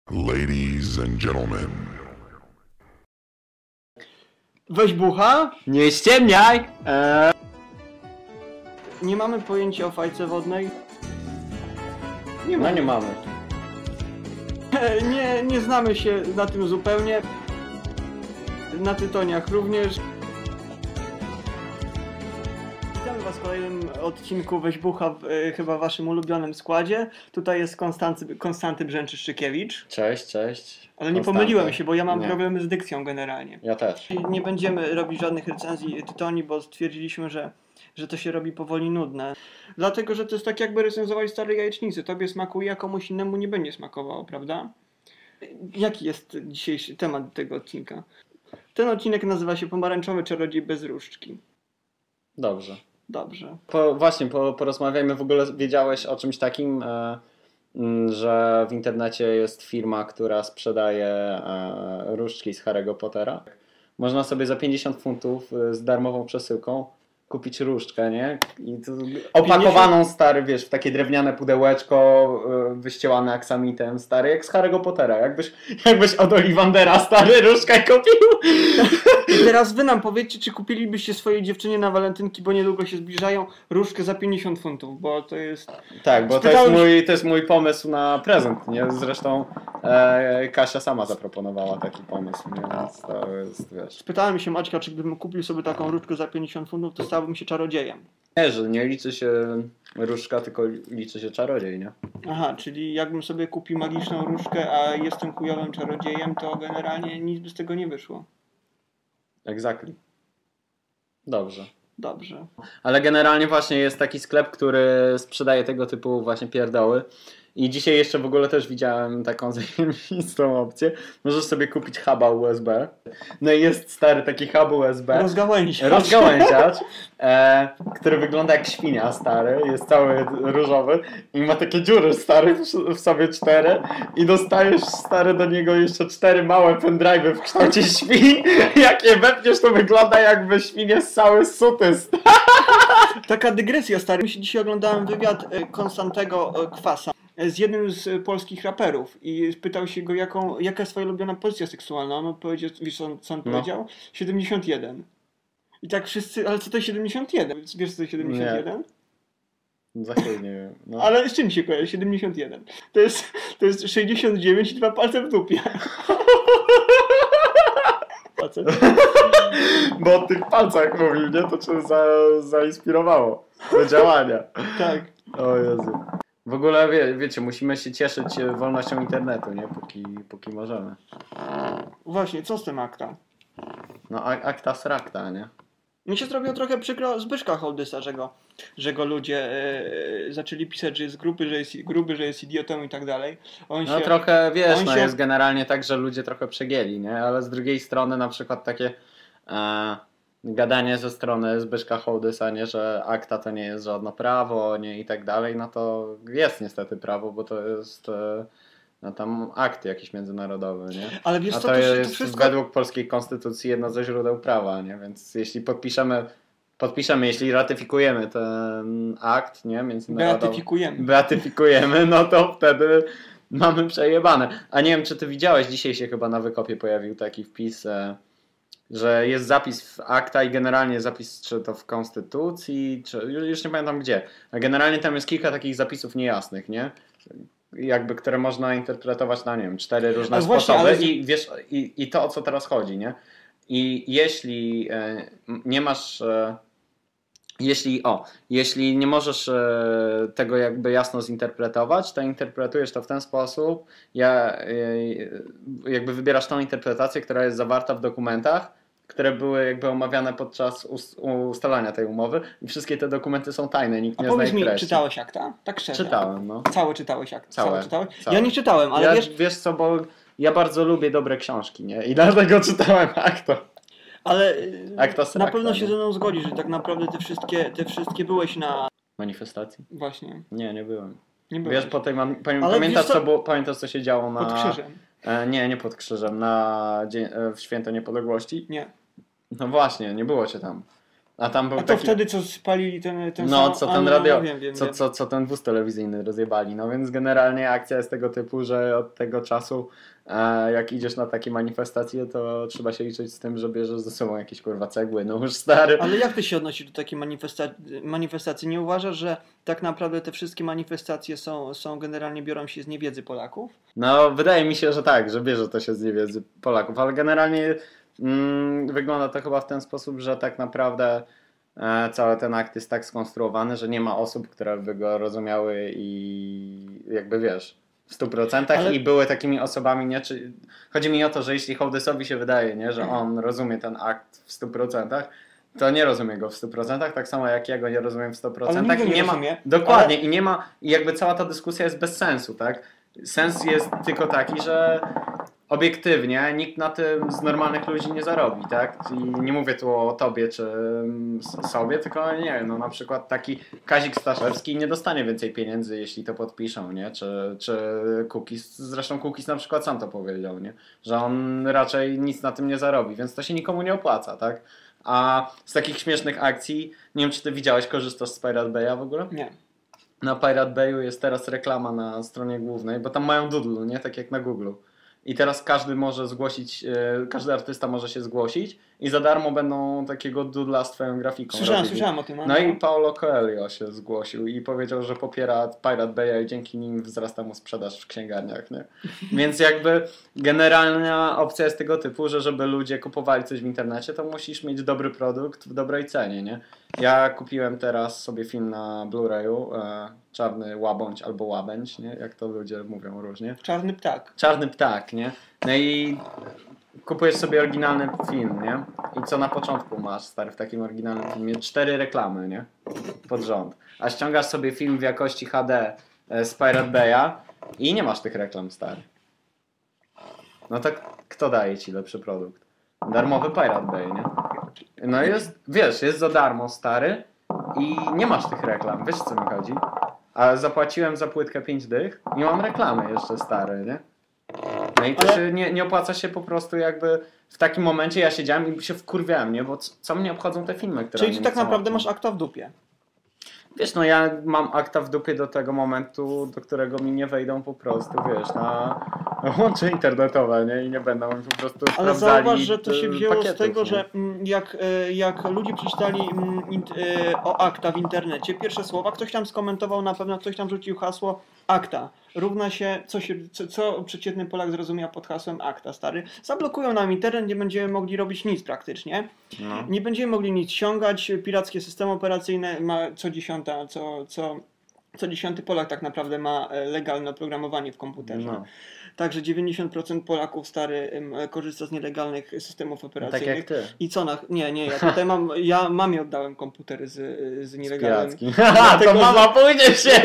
Ladies and gentlemen. Weź bucha. Nie ściemniaj! Nie mamy pojęcia o fajce wodnej. No nie mamy. Nie znamy się na tym zupełnie. Na tytoniach również. Witamy Was w kolejnym odcinku Weź bucha w chyba waszym ulubionym składzie. Tutaj jest Konstanty Brzęczyszczykiewicz. Cześć. Ale nie pomyliłem się, bo ja mam problemy z dykcją generalnie. Ja też. Nie będziemy robić żadnych recenzji tytoni, bo stwierdziliśmy, że to się robi powoli nudne. Dlatego, że to jest tak jakby recenzować stare jajecznicy. Tobie smakuje, a komuś innemu nie będzie smakowało, prawda? Jaki jest dzisiejszy temat tego odcinka? Ten odcinek nazywa się Pomarańczowy Czarodziej bez różdżki. Dobrze. Porozmawiajmy. W ogóle wiedziałeś o czymś takim, że w internecie jest firma, która sprzedaje różdżki z Harry'ego Pottera. Można sobie za 50 funtów z darmową przesyłką kupić różdżkę, nie? I to opakowaną, stary, wiesz, w takie drewniane pudełeczko wyścielane aksamitem, stary, jak z Harry'ego Pottera. Jakbyś od Ollivandera, stary, różdżkę kupił. I teraz wy nam powiedzcie, czy kupilibyście swojej dziewczynie na walentynki, bo niedługo się zbliżają, różdżkę za 50 funtów, bo to jest... Tak, bo to jest mój pomysł na prezent, nie? Zresztą Kasia sama zaproponowała taki pomysł, nie? Więc to jest, wiesz... Spytałem się Maćka, czy gdybym kupił sobie taką różdżkę za 50 funtów, to stałbym się czarodziejem. Nie, że nie liczy się różdżka, tylko liczy się czarodziej, nie? Aha, czyli jakbym sobie kupił magiczną różdżkę, a jestem chujowym czarodziejem, to generalnie nic by z tego nie wyszło. Exactly. Dobrze. Ale generalnie właśnie jest taki sklep, który sprzedaje tego typu właśnie pierdoły. I dzisiaj jeszcze w ogóle też widziałem taką zajebistą opcję. Możesz sobie kupić huba USB. No i jest stary taki hub USB. Rozgałęziacz. Który wygląda jak świnia, stary. Jest cały różowy. I ma takie dziury, stary, w sobie 4. I dostajesz, stary, do niego jeszcze 4 małe pendrive'y w kształcie świn. Jak je wepniesz, to wygląda jakby świn jest cały suty. Taka dygresja, stary. Dzisiaj oglądałem wywiad Konstantego Kwasa z jednym z polskich raperów i pytał się go, jaka jest twoja ulubiona pozycja seksualna. On powiedział, wiesz co on powiedział? 71. I tak wszyscy, ale co to jest 71? Wiesz co to jest 71? Nie. Za chwilę nie wiem. No. Ale z czym się kojarzy 71? To jest 69 i 2 palce w dupie. Bo o tych palcach mówił, nie? To cię zainspirowało do działania. Tak. O Jezu. W ogóle wiecie, musimy się cieszyć wolnością internetu, nie? Póki możemy. Właśnie, co z tym akta? No akta srakta, nie? Mi się zrobiło trochę przykro Zbyszka Hołdysa, że go ludzie zaczęli pisać, że jest gruby, że jest idiotą i tak dalej. Trochę, wiesz, jest generalnie tak, że ludzie trochę przegięli, nie? Ale z drugiej strony na przykład takie gadanie ze strony Zbyszka Hołdysa, nie? Że akta to nie jest żadne prawo, nie? I tak dalej, no to jest niestety prawo, bo to jest... No tam akt jakiś międzynarodowy, nie? Ale wiesz, a co, to jest to wszystko... według polskiej konstytucji jedno ze źródeł prawa, nie? Więc jeśli podpiszemy, jeśli ratyfikujemy ten akt, nie? Międzynarodowy. Beatyfikujemy, no to wtedy mamy przejebane. A nie wiem, czy ty widziałeś, dzisiaj się chyba na Wykopie pojawił taki wpis, że jest zapis w akta i generalnie zapis, czy to w konstytucji, czy już nie pamiętam gdzie. A generalnie tam jest kilka takich zapisów niejasnych, nie? Jakby, które można interpretować na, nie wiem, 4 różne sposoby. Ale... I wiesz, i to o co teraz chodzi, nie? I jeśli nie masz... Jeśli nie możesz tego jakby jasno zinterpretować, to interpretujesz to w ten sposób, jakby wybierasz tą interpretację, która jest zawarta w dokumentach, które były jakby omawiane podczas ustalania tej umowy i wszystkie te dokumenty są tajne, nikt nie zna ich treści. Powiedz mi, czytałeś akta? Tak szczerze. Czytałem, no. Całe czytałeś akta? Całe. Ja nie czytałem, ale wiesz co, bo ja bardzo lubię dobre książki, nie? I dlatego czytałem akta. Ale akta srakta, na pewno się ze mną zgodzisz, że tak naprawdę te wszystkie byłeś na... manifestacji? Właśnie. Nie byłem. Nie byłeś. Wiesz, po tej pamiętasz co się działo na... Pod krzyżem. Nie pod krzyżem, w Święto Niepodległości? Nie. No właśnie, nie było cię tam. A tam był to wtedy co spalili ten no, co ten radio, wiem. Co ten wóz telewizyjny rozjebali. No więc generalnie akcja jest tego typu, że od tego czasu jak idziesz na takie manifestacje, to trzeba się liczyć z tym, że bierzesz ze sobą jakieś kurwa cegły, no już stary. Ale jak ty się odnosisz do takiej manifestacji? Nie uważasz, że tak naprawdę te wszystkie manifestacje są generalnie biorą się z niewiedzy Polaków? No wydaje mi się, że tak, że bierze to się z niewiedzy Polaków, ale generalnie wygląda to chyba w ten sposób, że tak naprawdę cały ten akt jest tak skonstruowany, że nie ma osób, które by go rozumiały i jakby wiesz, w 100% i były takimi osobami, nie? Chodzi mi o to, że jeśli Hołdysowi się wydaje, nie, że on rozumie ten akt w 100%, to nie rozumie go w 100%, tak samo jak ja go nie rozumiem w 100%. Ale i nie ma, rozumie, dokładnie, i nie ma, i jakby cała ta dyskusja jest bez sensu, tak? Sens jest tylko taki, że obiektywnie nikt na tym z normalnych ludzi nie zarobi, tak? I nie mówię tu o tobie czy sobie, tylko nie wiem, no na przykład taki Kazik Staszewski nie dostanie więcej pieniędzy, jeśli to podpiszą, nie? Czy Kukiz, zresztą Kukiz na przykład sam to powiedział, nie? Że on raczej nic na tym nie zarobi, więc to się nikomu nie opłaca, tak? A z takich śmiesznych akcji, nie wiem czy ty widziałeś, korzystasz z Pirate Bay'a w ogóle? Nie. Na Pirate Bayu jest teraz reklama na stronie głównej, bo tam mają doodle, nie? Tak jak na Google'u. I teraz każdy może zgłosić, każdy artysta może się zgłosić i za darmo będą takiego doodla z twoją grafiką. Słyszałem o tym. No i Paulo Coelho się zgłosił i powiedział, że popiera Pirate Bay'a i dzięki nim wzrasta mu sprzedaż w księgarniach, nie? Więc jakby generalna opcja jest tego typu, że żeby ludzie kupowali coś w internecie, to musisz mieć dobry produkt w dobrej cenie, nie? Ja kupiłem teraz sobie film na Blu-rayu, Czarny Łabędź albo Łabędź, nie? Jak to ludzie mówią różnie. Czarny ptak. Czarny ptak, nie? No i kupujesz sobie oryginalny film, nie? I co na początku masz, stary, w takim oryginalnym filmie? 4 reklamy, nie? Pod rząd. A ściągasz sobie film w jakości HD z Pirate Bay'a i nie masz tych reklam, stary. No to kto daje ci lepszy produkt? Darmowy Pirate Bay, nie? No jest, wiesz, jest za darmo, stary, i nie masz tych reklam, wiesz co mi chodzi? A zapłaciłem za płytkę 5 dych i mam reklamy jeszcze stare, nie? No i to się nie opłaca się po prostu jakby w takim momencie ja siedziałem i się wkurwiałem, nie? Bo co mnie obchodzą te filmy, które... Czyli ty tak naprawdę masz akta w dupie. Wiesz, no ja mam akta w dupie do tego momentu, do którego mi nie wejdą po prostu, wiesz, na łącze internetowe, nie? I nie będą po prostu ale sprawdzali zauważ, że to się wzięło pakietów, z tego, nie? że jak ludzie przeczytali o akta w internecie, pierwsze słowa, ktoś tam skomentował na pewno, ktoś tam rzucił hasło akta. Równa się, co przeciętny Polak zrozumiał pod hasłem akta, stary. Zablokują nam internet, nie będziemy mogli robić nic praktycznie. No. Nie będziemy mogli nic ściągać, pirackie systemy operacyjne ma co dziesiąty Polak tak naprawdę ma legalne oprogramowanie w komputerze. No. Także 90% Polaków stary korzysta z nielegalnych systemów operacyjnych. Tak jak ty. I co Nie, ja tutaj mamie oddałem komputery z nielegalnymi. To mama pójdzie się!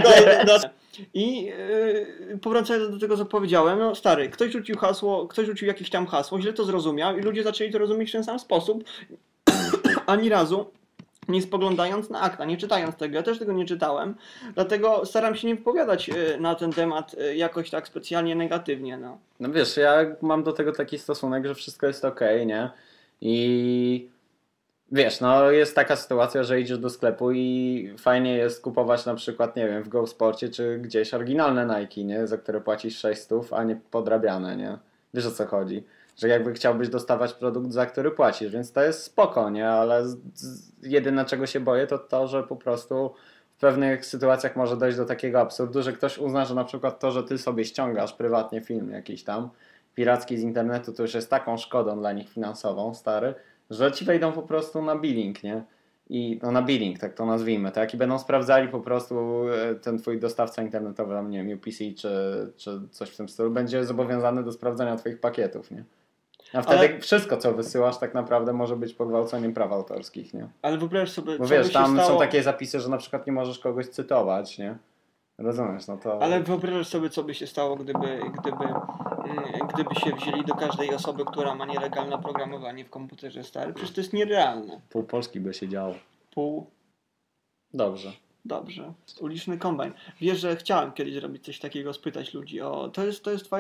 I powracając do tego, co powiedziałem, no stary, ktoś rzucił jakieś tam hasło, źle to zrozumiał i ludzie zaczęli to rozumieć w ten sam sposób. Ani razu nie spoglądając na akta, nie czytając tego, ja też tego nie czytałem, dlatego staram się nie wypowiadać na ten temat jakoś tak specjalnie negatywnie. No wiesz, ja mam do tego taki stosunek, że wszystko jest okej, nie? I wiesz, no jest taka sytuacja, że idziesz do sklepu i fajnie jest kupować na przykład, nie wiem, w GoSporcie czy gdzieś oryginalne Nike, nie? Za które płacisz 600, a nie podrabiane, nie? Wiesz o co chodzi? Że jakby chciałbyś dostawać produkt, za który płacisz, więc to jest spoko, nie? Ale jedyne czego się boję to, że po prostu w pewnych sytuacjach może dojść do takiego absurdu, że ktoś uzna, że na przykład to, że ty sobie ściągasz prywatnie film jakiś tam piracki z internetu, to już jest taką szkodą dla nich finansową, stary, że ci wejdą po prostu na billing, nie? I no na billing, tak to nazwijmy, tak? I będą sprawdzali po prostu ten twój dostawca internetowy, tam nie wiem, UPC czy coś w tym stylu, będzie zobowiązany do sprawdzania twoich pakietów, nie? A wtedy wszystko, co wysyłasz, tak naprawdę może być pogwałceniem praw autorskich, nie? Ale wyobraź sobie, bo wiesz, tam są takie zapisy, że na przykład nie możesz kogoś cytować, nie? Rozumiesz, no to... Ale wyobraź sobie, co by się stało, gdyby się wzięli do każdej osoby, która ma nielegalne oprogramowanie w komputerze, stary. Przecież to jest nierealne. Pół Polski by się działo. Dobrze. Uliczny kombajn. Wiesz, że chciałem kiedyś zrobić coś takiego, spytać ludzi o... To jest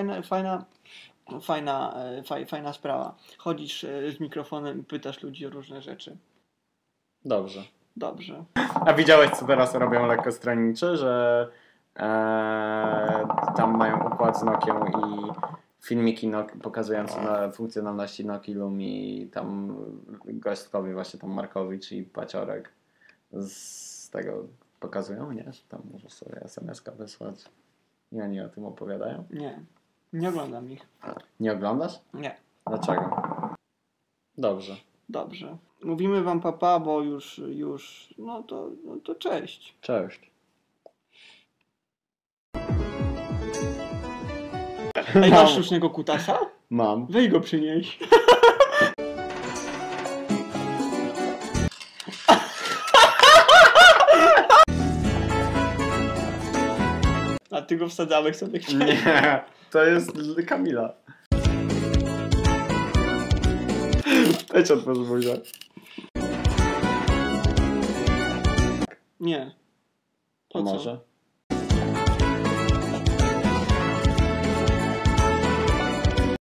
fajna sprawa. Chodzisz z mikrofonem i pytasz ludzi o różne rzeczy. Dobrze. Dobrze. A widziałeś, co teraz robią lekkostronniczy, że tam mają układ z Nokią i filmiki pokazujące na funkcjonalności Nokii Lumii, tam gośćkowie właśnie tam Markowicz i Paciorek z tego pokazują, nie? Że tam możesz sobie SMS-ka wysłać i oni o tym opowiadają? Nie. Nie oglądam ich. Nie oglądasz? Nie. Dlaczego? Dobrze. Dobrze. Mówimy wam papa, bo już no to cześć. Cześć. Ej, masz sztucznego kutasa? Mam. Weź go przynieś. A ty go wsadzałeś sobie chciałeś? Nie, to jest Kamila. Weź otworz buzię. Nie. To może?